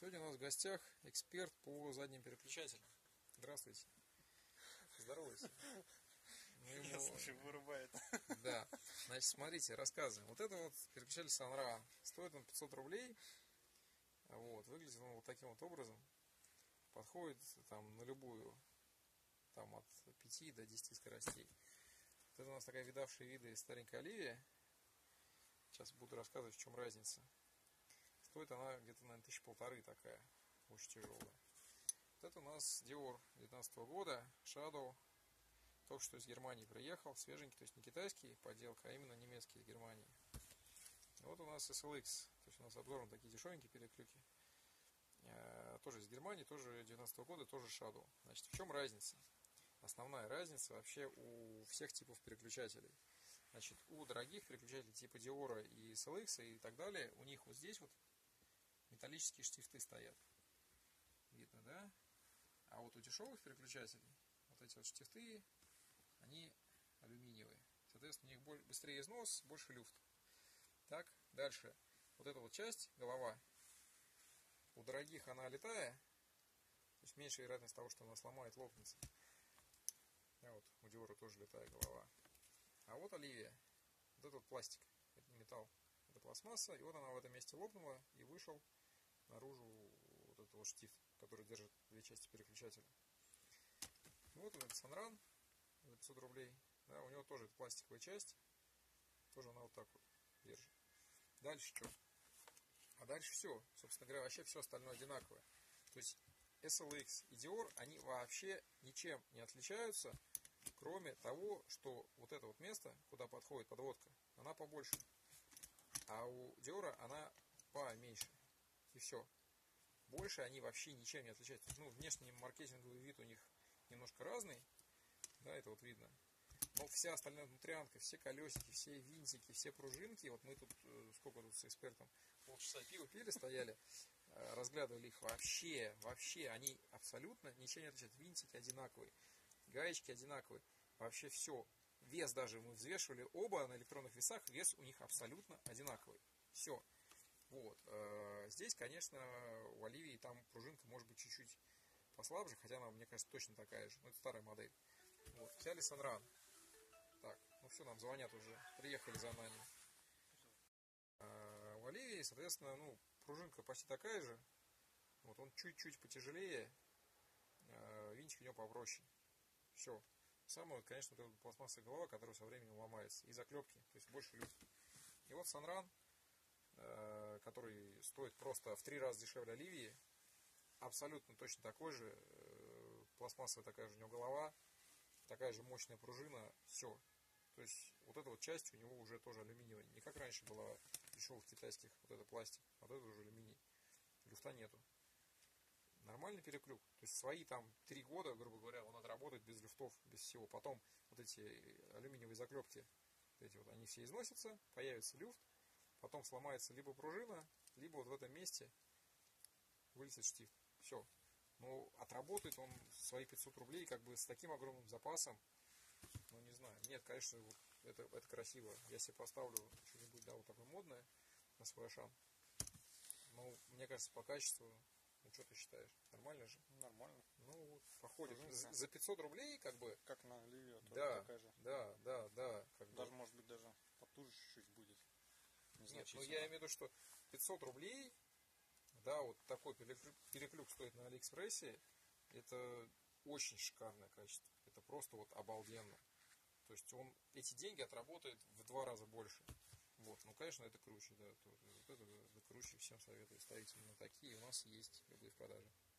Сегодня у нас в гостях эксперт по задним переключателям. Здравствуйте. Здоровайся. Слушай, вырубает. Да. Значит, смотрите, рассказываем. Вот это вот переключатель Sunrun. Стоит он 500 рублей. Вот. Выглядит он вот таким вот образом. Подходит там на любую, там от 5 до 10 скоростей. Вот это у нас такая видавшая виды старенькая Оливия. Сейчас буду рассказывать, в чем разница. Стоит она где-то, наверное, 1500 такая. Очень тяжелая. Вот это у нас Dior 2019 года. Shadow. Только что из Германии приехал. Свеженький, то есть не китайский подделка, а именно немецкий из Германии. И вот у нас SLX. То есть у нас обзор на такие дешевенькие переклюки. Тоже из Германии, тоже 2019 года, тоже Shadow. Значит, в чем разница? Основная разница вообще у всех типов переключателей. Значит, у дорогих переключателей типа Dior и SLX и так далее, у них вот здесь вот металлические штифты стоят. Видно, да? А вот у дешевых переключателей вот эти вот штифты, они алюминиевые. Соответственно, у них быстрее износ, больше люфт. Так, дальше. Вот эта вот часть, голова, у дорогих она летая, то есть меньше вероятность того, что она сломает, лопнется. А вот у Dior тоже летая голова. А вот Оливия, вот этот вот пластик, это не металл, это пластмасса, и вот она в этом месте лопнула и вышел наружу вот этот вот штифт, который держит две части переключателя. Вот этот Sunrun за 500 рублей, да, у него тоже пластиковая часть, тоже она вот так вот держит. Дальше что? А дальше все, собственно говоря, вообще все остальное одинаковое. То есть SLX и Dior, они вообще ничем не отличаются, кроме того, что вот это вот место, куда подходит подводка, она побольше. А у Dior она поменьше. И все. Больше они вообще ничем не отличаются. Ну, внешний маркетинговый вид у них немножко разный. Да, это вот видно. Но вся остальная внутрянка, все колесики, все винтики, все пружинки. Вот мы тут, сколько тут с экспертом, полчаса пива пили, стояли, разглядывали их. Вообще, они абсолютно ничем не отличаются. Винтики одинаковые, гаечки одинаковые. Вообще все. Вес даже мы взвешивали оба на электронных весах. Вес у них абсолютно одинаковый. Все. Вот. Здесь, конечно, у Оливии там пружинка может быть чуть-чуть послабже, хотя она, мне кажется, точно такая же. Но это старая модель. Вот. Взяли Sunrun. Так, ну все, нам звонят уже. Приехали за нами. У Оливии, соответственно, ну, пружинка почти такая же. Вот он чуть-чуть потяжелее. Винтик у него попроще. Все. Самое, конечно, вот эта пластмассовая голова, которая со временем ломается. И заклепки, то есть больше люфт. И вот Sunrun, который стоит просто в 3 раза дешевле Оливии, абсолютно точно такой же, пластмассовая такая же у него голова, такая же мощная пружина, все. То есть вот эта вот часть у него уже тоже алюминиевая, не как раньше была дешевых китайских, вот это пластик, вот это уже алюминий, люфта нету. Нормальный переклюк, то есть свои там 3 года, грубо говоря, он отработает без люфтов, без всего. Потом вот эти алюминиевые заклепки, вот эти вот, они все износятся, появится люфт, потом сломается либо пружина, либо вот в этом месте вылезет штифт. Все. Но отработает он свои 500 рублей как бы с таким огромным запасом. Ну, не знаю. Нет, конечно, вот это красиво. Я себе поставлю что-нибудь, да, вот такое модное на свой Ашан. Но, мне кажется, по качеству, ну, что ты считаешь? Нормально же? Нормально. Ну, вот, походит. За 500 рублей, как бы. Как на Оливию, да, такая же. Да. Как даже, бы. может быть, даже потуже чуть-чуть будет. Нет, ну я имею в виду, что 500 рублей, да, вот такой переклюк стоит на Алиэкспрессе, это очень шикарное качество. Это просто вот обалденно. То есть он эти деньги отработает в 2 раза больше. Вот, ну, конечно, это круче, да. Вот это круче, всем советую ставить именно такие. У нас есть любые в продаже.